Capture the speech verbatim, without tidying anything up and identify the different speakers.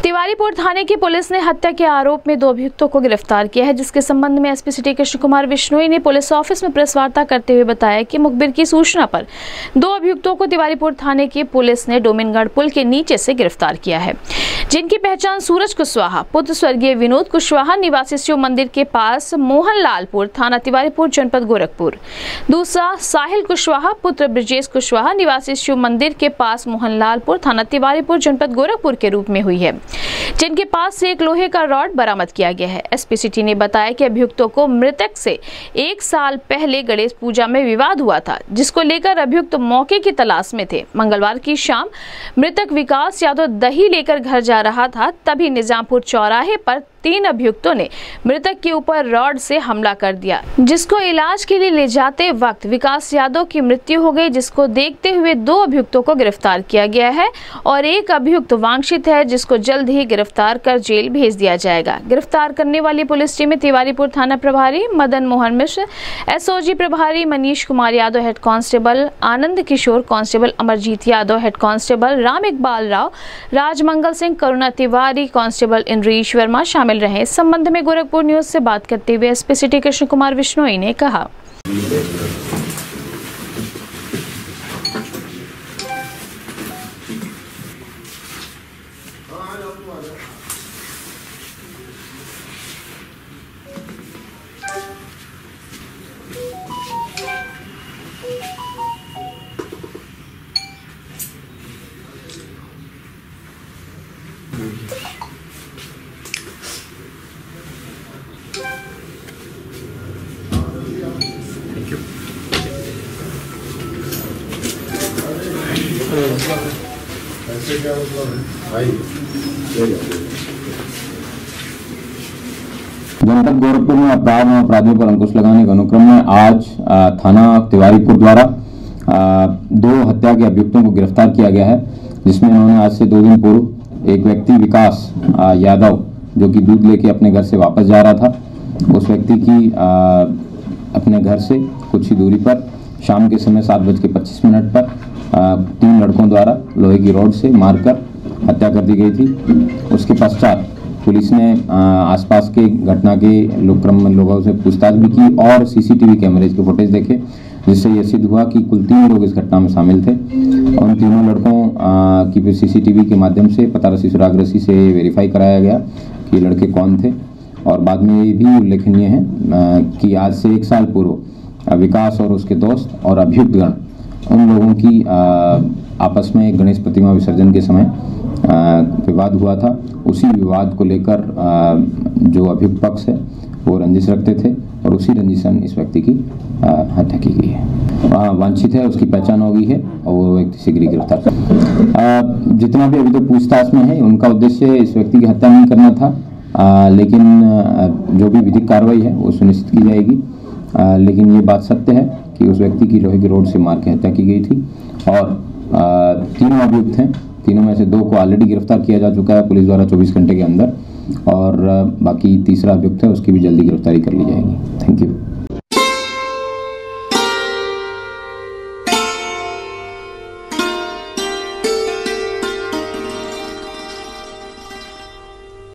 Speaker 1: तिवारीपुर थाने की पुलिस ने हत्या के आरोप में दो अभियुक्तों को गिरफ्तार किया है, जिसके संबंध में एसपी सिटी कृष्ण कुमार बिश्नोई ने पुलिस ऑफिस में प्रेस वार्ता करते हुए बताया कि मुखबिर की सूचना पर दो अभियुक्तों को तिवारीपुर थाने की पुलिस ने डोमिनगढ़ पुल के नीचे से गिरफ्तार किया है, जिनकी पहचान सूरज कुशवाहा पुत्र स्वर्गीय विनोद कुशवाहा निवासी शिव मंदिर के पास मोहनलालपुर थाना तिवारीपुर जनपद गोरखपुर, दूसरा साहिल कुशवाहा पुत्र ब्रजेश कुशवाहा निवासी शिव मंदिर के पास मोहनलालपुर थाना तिवारीपुर जनपद गोरखपुर के रूप में हुई है, जिनके पास से एक लोहे का रॉड बरामद किया गया है। एसपी सिटी ने बताया कि अभियुक्तों को मृतक से एक साल पहले गणेश पूजा में विवाद हुआ था, जिसको लेकर अभियुक्त मौके की तलाश में थे। मंगलवार की शाम मृतक विकास यादव दही लेकर घर जा रहा था, तभी निजामपुर चौराहे पर तीन अभियुक्तों ने मृतक के ऊपर रॉड से हमला कर दिया, जिसको इलाज के लिए ले जाते वक्त विकास यादव की मृत्यु हो गई, जिसको देखते हुए दो अभियुक्तों को गिरफ्तार किया गया है और एक अभियुक्त वांछित है, जिसको जल्द ही गिरफ्तार कर जेल भेज दिया जाएगा। गिरफ्तार करने वाली पुलिस टीम में तिवारीपुर थाना प्रभारी मदन मोहन मिश्र, एसओजी प्रभारी Manish Kumar Yadav, head constable Anand Kishore, constable Amarjeet Yadav, head constable Ram Iqbal Rao, Rajmangal Singh, Karuna Tiwari, constable Indresh Verma शामिल रहे। इस संबंध में गोरखपुर न्यूज से बात करते हुए एसपी सिटी कृष्ण कुमार बिश्नोई ने कहा,
Speaker 2: ऐसे क्या मतलब है भाई?
Speaker 3: जनपद गोरखपुर में अपराध और अपराधियों पर अंकुश लगाने के अनुक्रम में आज थाना तिवारीपुर द्वारा दो हत्या के अभियुक्तों को गिरफ्तार किया गया है, जिसमें इन्होंने आज से दो दिन पूर्व एक व्यक्ति विकास यादव जो कि दूध लेके अपने घर से वापस जा रहा था, उस व्यक्ति की अपने घर से कुछ ही दूरी पर शाम के समय सात बज के पच्चीस मिनट पर तीन लड़कों द्वारा लोहे की रॉड से मारकर हत्या कर दी गई थी। उसके पश्चात पुलिस ने आसपास के घटना के लोग क्रम में लोगों से पूछताछ भी की और सीसीटीवी कैमरेज के फुटेज देखे, जिससे यह सिद्ध हुआ कि कुल तीन लोग इस घटना में शामिल थे। उन तीनों लड़कों की फिर सीसीटीवी के माध्यम से पता रसी सुराग रसी से वेरीफाई कराया गया कि लड़के कौन थे। और बाद में ये भी उल्लेखनीय है कि आज से एक साल पूर्व विकास और उसके दोस्त और अभियुक्तगण उन लोगों की आपस में एक गणेश प्रतिमा विसर्जन के समय विवाद हुआ था। उसी विवाद को लेकर जो अभियुक्त पक्ष है वो रंजिश रखते थे और उसी रंजिशन इस व्यक्ति की हत्या की गई है। वांछित है, उसकी पहचान हो गई है और वो व्यक्ति शीघ्र गिरफ्तार कर। जितना भी अभी तो पूछताछ में है, उनका उद्देश्य इस व्यक्ति की हत्या नहीं करना था, आ, लेकिन जो भी विधिक कार्रवाई है वो सुनिश्चित की जाएगी। आ, लेकिन ये बात सत्य है कि उस व्यक्ति की लोहे की रॉड से मार के हत्या की गई थी और आ, तीनों अभियुक्त हैं। तीनों में से दो को ऑलरेडी गिरफ्तार किया जा चुका है पुलिस द्वारा चौबीस घंटे के अंदर, और बाकी तीसरा अभियुक्त है उसकी भी जल्दी गिरफ्तारी कर ली जाएगी। Thank you.